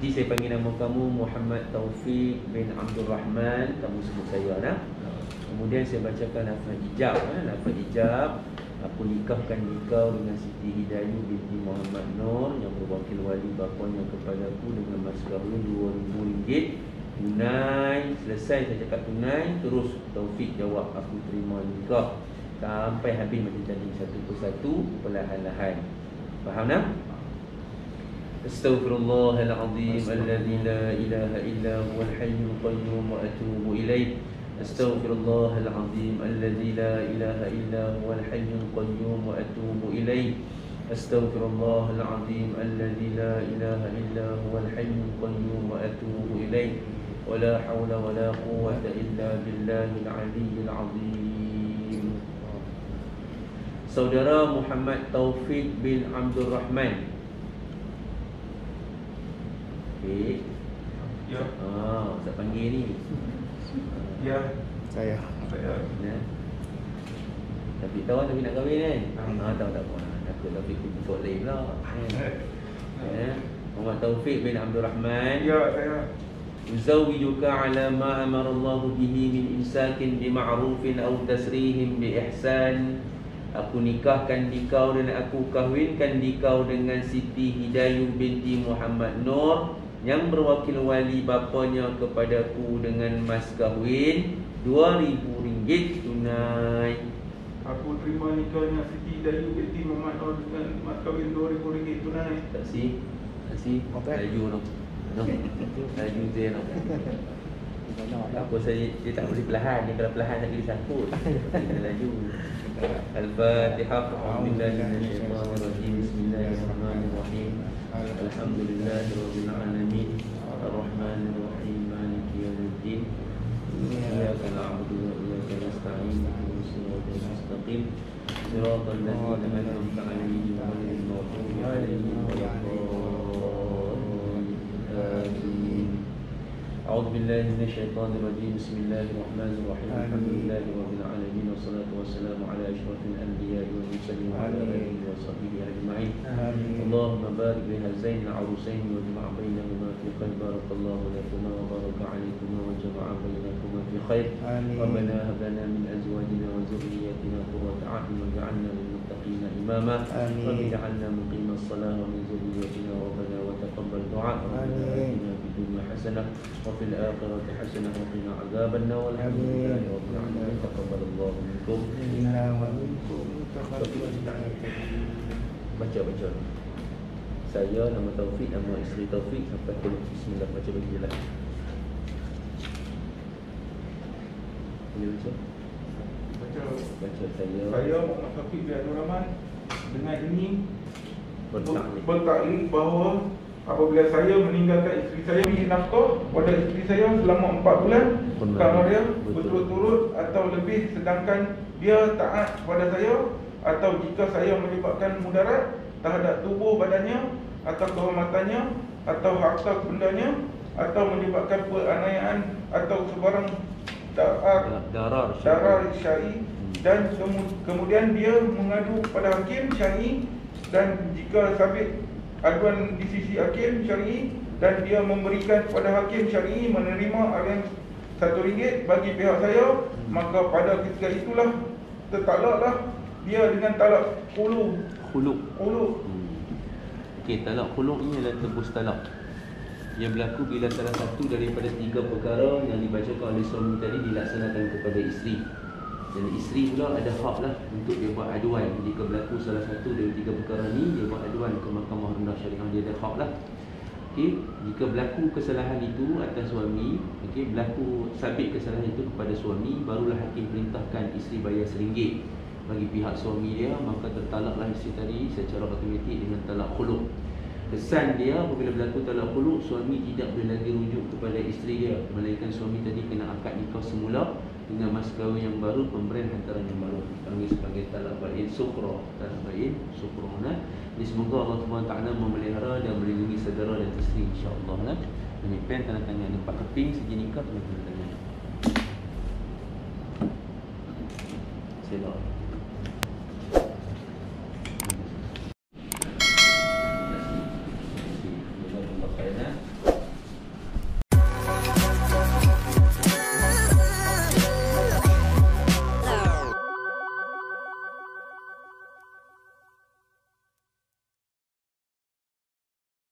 Nanti saya panggil nama kamu Muhammad Taufik bin Abdul Rahman. Kamu sebut saya nah. Kemudian saya bacakan lafaz ijab. Lafaz ijab, aku nikahkan engkau dengan Siti Hidayu binti Muhammad Nur yang berwakil wali bapanya kepadaku dengan mas kahwin RM2,000 tunai. Selesai saya cakap tunai, terus Taufik jawab aku terima nikah, sampai habis macam tadi, satu persatu perlahan-lahan. Faham tak? Astaghfirullahalazim alladzi la ilaha illa huwal hayyul qayyum wa atubu ilaih. Astaghfirullahalazim alladzi la ilaha illa huwal hayyul qayyum wa atubu ilaih. Astaghfirullahalazim alladzi la ilaha illa huwal hayyul qayyum wa atubu ilaih. Wala haula wala quwwata illa billahil aliyyil azim. Saudara Muhammad Taufik bin Abdul Rahman. Okey. Ya. Ustaz panggil ni. Ya. Saya. Ya. Tapi tahu Taufik nak kahwin kan? Tahu tak apa. Takut Taufik ikut lain pula. Ya. Muhammad Taufik bin Abdul Rahman. Ya, saya. Uzawijuka ala ma amara Allah bihi min imsakin bima'rufin aw tasrihim bi ihsan. Aku nikahkan dikau dan aku kahwinkan dikau dengan Siti Hidayu binti Muhammad Nur yang berwakil wali bapanya kepadaku dengan mas kahwin RM2,000 tunai. Aku terima nikah dengan Siti Hidayu binti Muhammad Nur dengan mas kahwin RM2,000 tunai. Taksi laju no. Laju dia no. Apa saya dia tak boleh perlahan, dia kalau perlahan tak boleh sangkut. Dia laju. Al-Fatihah. Bismillahirrahmanirrahim. Bismillahirrahmanirrahim. Alhamdulillahirabbil alamin. Ar-Rahmanir Rahim. Maliki yaumiddin. Iyyaka na'budu wa iyyaka nasta'in. Ihdinas siratal mustaqim. Siratal ladzina an'amta 'alaihim ghairil maghdubi 'alaihim waladdallin. A'udzu billahi minasyaitonir rajim. Bismillahirrahmanirrahim. Alhamdulillahi rabbil alamin wassalatu wassalamu ala asyrafil anbiya'i wal mursalin wa ala alihi wa sahbihi ajma'in. Allahumma barik li hazaini al-'arusaini wa jama' bainahuma fi khair. Barakallahu lakuma wa baraka 'alaikuma wa jama'a bainakuma fi khair. Rabbana hab lana min azwajina wa dhurriyyatina qurrata a'yun waj'alna lil muttaqina imama. Waj'alna muqimas salati wa min dhurriyyatina rabbana wa taqabbal du'a. Rabbana atina fid dunya hasanah وفي الآخرة حسنة وقنا عذاب النار. والحمد لله رب العالمين. تقبل الله منكم منا ومنكم تقبل. Baca. Saya nama Taufik, nama isteri Taufik sampai ke bismillah. Baca bagi jelas. Boleh baca saya. Saya Muhammad Taufik bin Abdul Rahman dengan ini bertaklid bahawa apabila saya meninggalkan isteri saya beri nafkah pada isteri saya selama 4 bulan kalau dia berturut-turut atau lebih, sedangkan dia taat kepada saya, atau jika saya menyebabkan mudarat terhadap tubuh badannya atau kehormatannya atau harta bendanya, atau menyebabkan penganiayaan atau sebarang darar syar'i, dan kemudian dia mengadu kepada hakim syar'i, dan jika sabit aduan di sisi hakim syar'i dan dia memberikan kepada hakim syar'i menerima aliran RM1 bagi pihak saya, maka pada ketika itulah tertalaklah dia dengan talak khulu. Okey, talak khulu ni adalah tebus talak yang berlaku bila salah satu daripada 3 perkara yang dibacakan oleh suami tadi dilaksanakan kepada isteri. Dan isteri pula ada hak lah untuk dia buat aduan. Jika berlaku salah satu dari 3 perkara ni, dia buat aduan ke Mahkamah Rendah Syariah, dia ada hak lah. Okey, jika berlaku kesalahan itu atas suami, okey, berlaku sabit kesalahan itu kepada suami, barulah hakim perintahkan isteri bayar RM1 bagi pihak suami dia, maka tertalaklah isteri tadi secara automatik dengan talak khulu'. Kesan dia apabila berlaku talak khulu', suami tidak boleh lagi rujuk kepada isteri dia, melainkan suami tadi kena akad nikah semula dengan mas kahwin yang baru, pemberian hantaran yang baru, dipanggil sebagai talak bain sukra. Talak bain sukra. Jadi semoga Allah SWT memelihara dan melindungi saudara dan isteri, insya-Allah. Ini pen tanda tangan, 4 keping segi nikah tanda tangan. Sila.